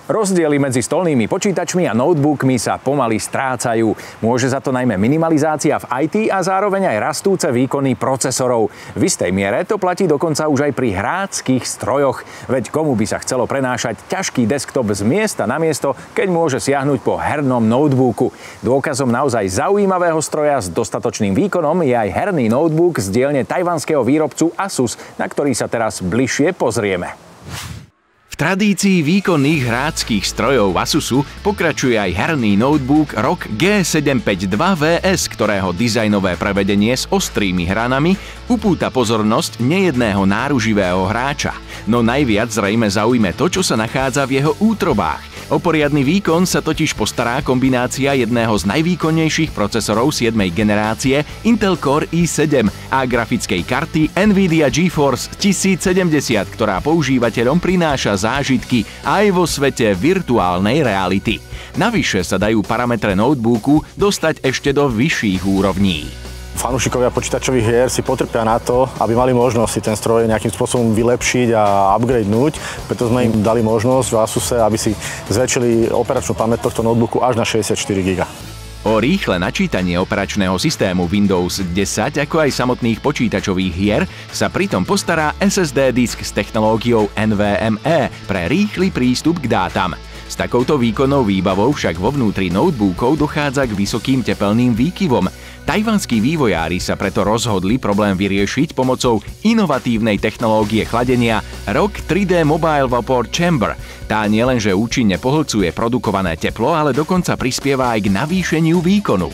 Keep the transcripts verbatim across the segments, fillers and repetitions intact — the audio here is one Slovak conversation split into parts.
Rozdiely medzi stolnými počítačmi a notebookmi sa pomaly strácajú. Môže za to najmä minimalizácia v í té a zároveň aj rastúce výkony procesorov. V istej miere to platí dokonca už aj pri hráckých strojoch. Veď komu by sa chcelo prenášať ťažký desktop z miesta na miesto, keď môže siahnuť po hernom notebooku. Dôkazom naozaj zaujímavého stroja s dostatočným výkonom je aj herný notebook z dielne tajvanského výrobcu Asus, na ktorý sa teraz bližšie pozrieme. V tradícii výkonných hráckych strojov Asusu pokračuje aj herný notebook R O G G sedemstopäťdesiatdva V S, ktorého dizajnové prevedenie s ostrými hranami upúta pozornosť nejedného náruživého hráča. No najviac zrejme zaujme to, čo sa nachádza v jeho útrobách. O poriadny výkon sa totiž postará kombinácia jedného z najvýkonnejších procesorov siedmej generácie Intel Core i sedem a grafickej karty Nvidia GeForce tisícsedemdesiat, ktorá používateľom prináša zážitky aj vo svete virtuálnej reality. Navyše sa dajú parametre notebooku dostať ešte do vyšších úrovní. Fanúšikovia počítačových hier si potrpia na to, aby mali možnosť si ten stroj nejakým spôsobom vylepšiť a upgradenúť. Preto sme im dali možnosť v Asuse, aby si zväčšili operačnú pamäť tohto notebooku až na šesťdesiatštyri giga. O rýchle načítanie operačného systému Windows desať, ako aj samotných počítačových hier, sa pritom postará es es dé disk s technológiou en vé em e pre rýchly prístup k dátam. S takouto výkonnou výbavou však vo vnútri notebookov dochádza k vysokým tepelným výkyvom. Tajvanskí vývojári sa preto rozhodli problém vyriešiť pomocou inovatívnej technológie chladenia R O G tri dé Mobile Vapor Chamber. Tá nielenže účinne pohlcuje produkované teplo, ale dokonca prispieva aj k navýšeniu výkonu.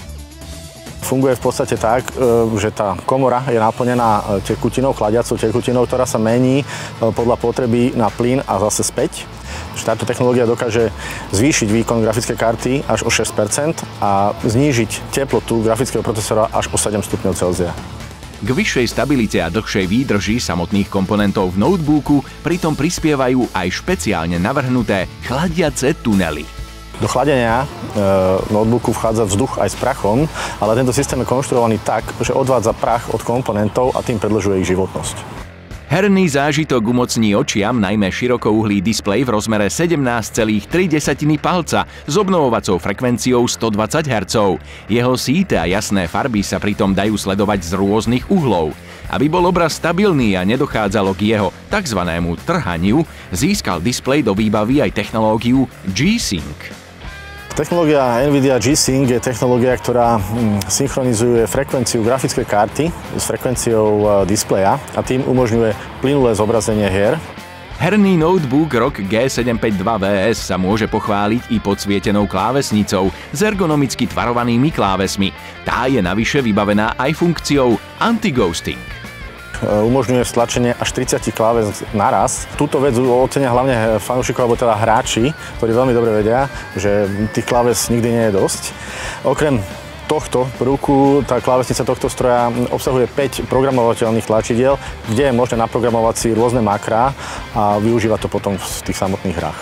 Funguje v podstate tak, že tá komora je naplnená tekutinou, chladiacou tekutinou, ktorá sa mení podľa potreby na plyn a zase späť. Táto technológia dokáže zvýšiť výkon grafickej karty až o šesť percent a znížiť teplotu grafického procesora až o sedem stupňov Celzia. K vyššej stabilite a dlhšej výdrži samotných komponentov v notebooku pritom prispievajú aj špeciálne navrhnuté chladiace tunely. Do chladenia e, notebooku vchádza vzduch aj s prachom, ale tento systém je konštruovaný tak, že odvádza prach od komponentov a tým predĺžuje ich životnosť. Herný zážitok umocní očiam najmä širokouhlý displej v rozmere sedemnásť celá tri palca s obnovovacou frekvenciou stodvadsať hertzov. Jeho síte a jasné farby sa pritom dajú sledovať z rôznych uhlov. Aby bol obraz stabilný a nedochádzalo k jeho takzvanému trhaniu, získal displej do výbavy aj technológiu G-Sync. Technológia Nvidia G-Sync je technológia, ktorá synchronizuje frekvenciu grafickej karty s frekvenciou displeja a tým umožňuje plynulé zobrazenie hier. Herný notebook R O G G sedemstopäťdesiatdva V S sa môže pochváliť i podsvietenou klávesnicou s ergonomicky tvarovanými klávesmi. Tá je navyše vybavená aj funkciou anti-ghosting. Umožňuje stlačenie až tridsať kláves naraz. Túto vec ocenia hlavne fanúšikov, alebo teda hráči, ktorí veľmi dobre vedia, že tých kláves nikdy nie je dosť. Okrem tohto prvku, tá klávesnica tohto stroja obsahuje päť programovateľných tlačidiel, kde je možné naprogramovať si rôzne makrá a využívať to potom v tých samotných hrách.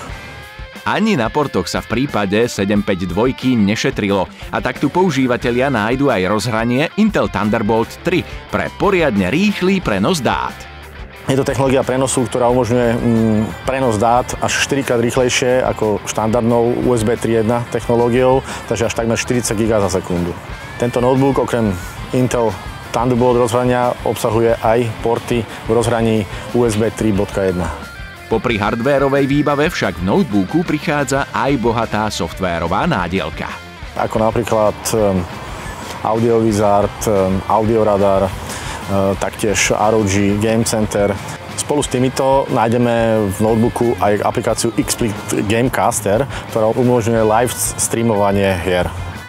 Ani na portoch sa v prípade sedemstopäťdesiatdva nešetrilo a tak tu používatelia nájdu aj rozhranie Intel Thunderbolt tri pre poriadne rýchly prenos dát. Je to technológia prenosu, ktorá umožňuje mm, prenos dát až štyrikrát rýchlejšie ako štandardnou U S B tri bodka jedna technológiou, takže až takmer štyridsať giga za sekundu. Tento notebook okrem Intel Thunderbolt rozhrania obsahuje aj porty v rozhraní U S B tri bodka jeden. Popri hardvérovej výbave však v notebooku prichádza aj bohatá softvérová nádielka. Ako napríklad um, Audio Wizard, um, Audio Radar, uh, taktiež R O G, Game Center. Spolu s týmito nájdeme v notebooku aj aplikáciu XSplit Gamecaster, ktorá umožňuje live streamovanie hier.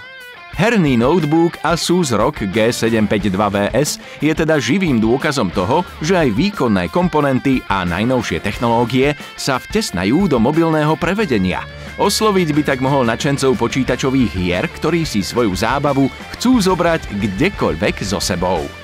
Herný notebook Asus R O G G sedemstopäťdesiatdva V S je teda živým dôkazom toho, že aj výkonné komponenty a najnovšie technológie sa vtesnajú do mobilného prevedenia. Osloviť by tak mohol nadšencov počítačových hier, ktorí si svoju zábavu chcú zobrať kdekoľvek so sebou.